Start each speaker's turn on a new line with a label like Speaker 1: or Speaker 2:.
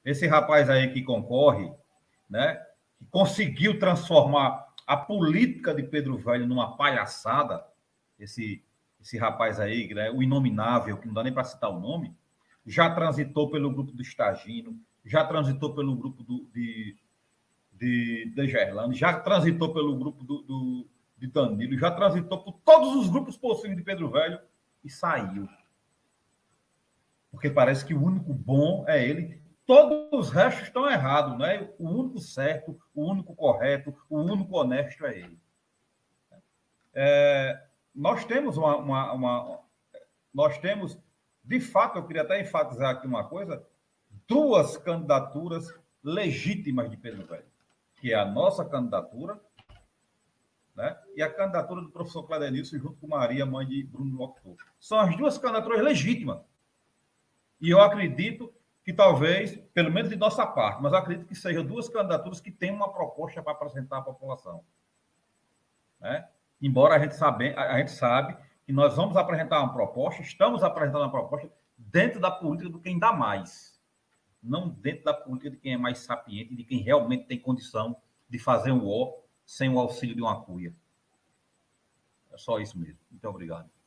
Speaker 1: esse rapaz aí que concorre, né, que conseguiu transformar a política de Pedro Velho numa palhaçada, esse rapaz aí, né, o inominável, que não dá nem para citar o nome, já transitou pelo grupo do Stagino, já transitou pelo grupo de Gerlando, já transitou pelo grupo de Danilo, já transitou por todos os grupos possíveis de Pedro Velho e saiu. Porque parece que o único bom é ele. Todos os restos estão errados, né? O único certo, o único correto, o único honesto é ele. Nós temos nós temos, de fato, eu queria até enfatizar aqui uma coisa, duas candidaturas legítimas de Pedro Velho, que é a nossa candidatura, né? E a candidatura do professor Cladenilson junto com Maria, mãe de Bruno Loctor. São as duas candidaturas legítimas. E eu acredito que talvez, pelo menos de nossa parte, mas eu acredito que sejam duas candidaturas que têm uma proposta para apresentar à população. Né? Embora a gente sabe que nós vamos apresentar uma proposta, estamos apresentando uma proposta dentro da política do quem dá mais, não dentro da política de quem é mais sapiente, de quem realmente tem condição de fazer um O sem o auxílio de uma cuia. É só isso mesmo. Muito obrigado.